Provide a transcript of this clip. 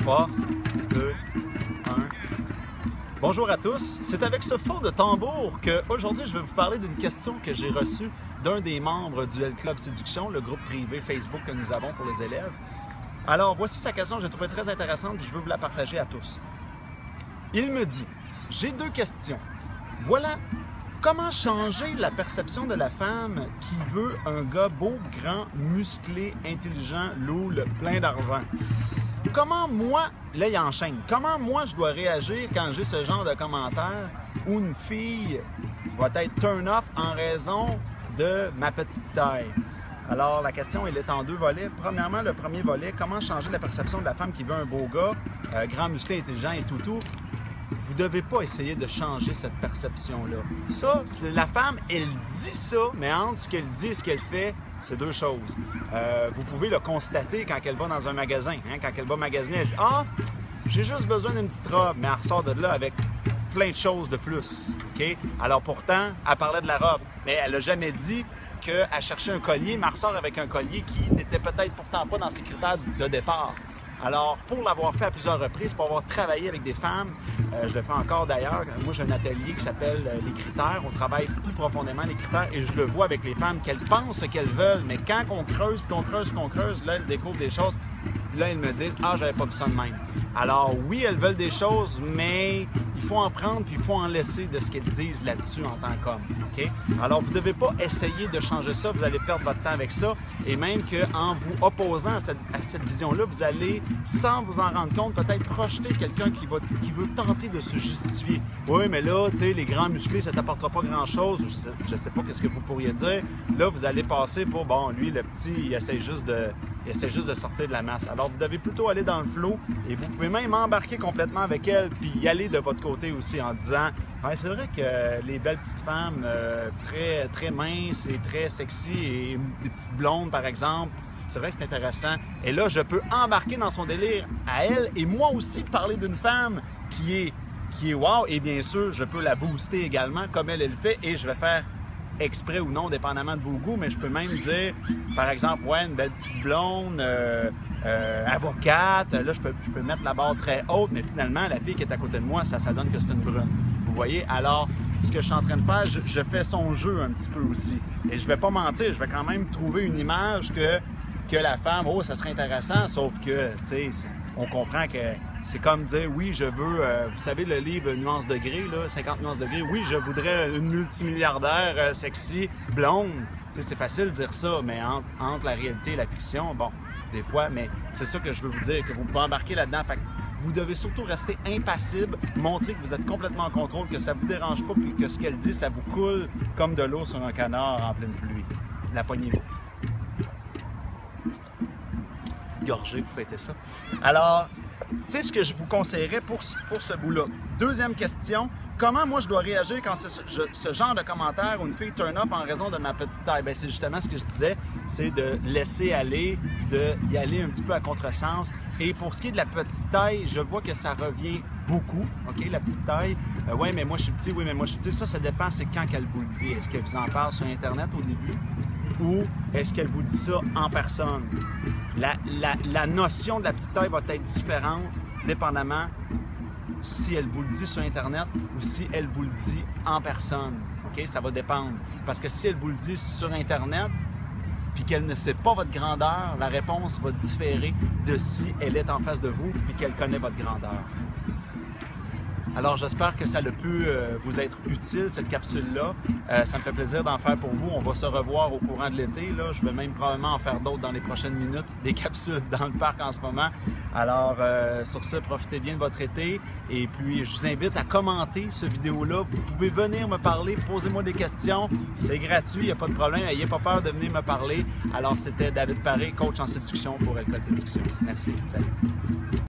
3, 2, 1. Bonjour à tous, c'est avec ce fond de tambour qu'aujourd'hui je vais vous parler d'une question que j'ai reçue d'un des membres du L-Club Séduction, le groupe privé Facebook que nous avons pour les élèves. Alors voici sa question, je l'ai trouvée très intéressante et je veux vous la partager à tous. Il me dit, j'ai deux questions. Voilà, comment changer la perception de la femme qui veut un gars beau, grand, musclé, intelligent, lourd, plein d'argent? Comment moi, là il enchaîne, comment moi je dois réagir quand j'ai ce genre de commentaire où une fille va être turn off en raison de ma petite taille? Alors la question elle est en deux volets. Premièrement, le premier volet, comment changer la perception de la femme qui veut un beau gars, grand, musclé, intelligent et tout. Vous ne devez pas essayer de changer cette perception-là. Ça, la femme, elle dit ça, mais entre ce qu'elle dit et ce qu'elle fait, c'est deux choses. Vous pouvez le constater quand elle va dans un magasin. Hein, quand elle va magasiner, elle dit « Ah, j'ai juste besoin d'une petite robe », mais elle ressort de là avec plein de choses de plus. Okay? Alors pourtant, elle parlait de la robe, mais elle n'a jamais dit qu'elle cherchait un collier, mais elle ressort avec un collier qui n'était peut-être pourtant pas dans ses critères de départ. Alors, pour l'avoir fait à plusieurs reprises, pour avoir travaillé avec des femmes, je le fais encore d'ailleurs, moi j'ai un atelier qui s'appelle Les critères, on travaille plus profondément les critères et je le vois avec les femmes qu'elles pensent ce qu'elles veulent, mais quand on creuse, qu'on creuse, là elles découvrent des choses, là elles me disent « Ah, j'avais pas vu ça de même ». Alors oui, elles veulent des choses, mais il faut en prendre puis il faut en laisser de ce qu'elles disent là-dessus en tant qu'homme. Okay? Alors vous ne devez pas essayer de changer ça, vous allez perdre votre temps avec ça et même qu'en vous opposant à cette vision-là, vous allez, sans vous en rendre compte, peut-être projeter quelqu'un qui veut tenter de se justifier. Oui, mais là, tu sais, les grands musclés, ça ne t'apportera pas grand-chose. Je ne sais pas qu'est-ce que vous pourriez dire. Là, vous allez passer pour, bon, lui, le petit, il essaie juste de sortir de la masse. Alors, vous devez plutôt aller dans le flow et vous pouvez même embarquer complètement avec elle puis y aller de votre côté aussi en disant ouais, c'est vrai que les belles petites femmes très, très minces et très sexy et des petites blondes, par exemple, c'est vrai que c'est intéressant. Et là, je peux embarquer dans son délire à elle et moi aussi parler d'une femme qui est wow. Et bien sûr, je peux la booster également comme elle le fait et je vais faire exprès ou non, dépendamment de vos goûts, mais je peux même dire, par exemple, ouais, une belle petite blonde, avocate, là, je peux mettre la barre très haute, mais finalement, la fille qui est à côté de moi, ça donne que c'est une brune. Vous voyez? Alors, ce que je suis en train de faire, je fais son jeu un petit peu aussi. Et je vais pas mentir, je vais quand même trouver une image que la femme, oh, ça serait intéressant, sauf que, tu sais, on comprend que c'est comme dire, oui, je veux, vous savez, le livre Nuances de gris, là, 50 nuances de gris, oui, je voudrais une multimilliardaire sexy, blonde. Tu sais, c'est facile de dire ça, mais entre la réalité et la fiction, bon, des fois, mais c'est ça que je veux vous dire, que vous pouvez embarquer là-dedans. Fait que vous devez surtout rester impassible, montrer que vous êtes complètement en contrôle, que ça ne vous dérange pas, puis que ce qu'elle dit, ça vous coule comme de l'eau sur un canard en pleine pluie. La poignée-vous. Petite gorgée pour fêter ça. Alors, c'est ce que je vous conseillerais pour ce bout-là. Deuxième question, comment moi je dois réagir quand c'est ce genre de commentaire où une fille turn up en raison de ma petite taille? Bien, c'est justement ce que je disais, c'est de laisser aller, d'y aller un petit peu à contresens. Et pour ce qui est de la petite taille, je vois que ça revient beaucoup, OK, la petite taille. Oui, mais moi je suis petit, oui, mais moi je suis petit. Ça dépend, c'est quand qu'elle vous le dit. Est-ce qu'elle vous en parle sur Internet au début? Ou est-ce qu'elle vous dit ça en personne? La notion de la petite taille va être différente dépendamment si elle vous le dit sur Internet ou si elle vous le dit en personne. Okay? Ça va dépendre. Parce que si elle vous le dit sur Internet puis qu'elle ne sait pas votre grandeur, la réponse va différer de si elle est en face de vous et qu'elle connaît votre grandeur. Alors, j'espère que ça a pu vous être utile, cette capsule-là. Ça me fait plaisir d'en faire pour vous. On va se revoir au courant de l'été. Je vais même probablement en faire d'autres dans les prochaines minutes, des capsules dans le parc en ce moment. Alors, sur ce, profitez bien de votre été. Et puis, je vous invite à commenter cette vidéo-là. Vous pouvez venir me parler, posez-moi des questions. C'est gratuit, il n'y a pas de problème. N'ayez pas peur de venir me parler. Alors, c'était David Paré, coach en séduction pour L-Club Séduction. Merci. Salut.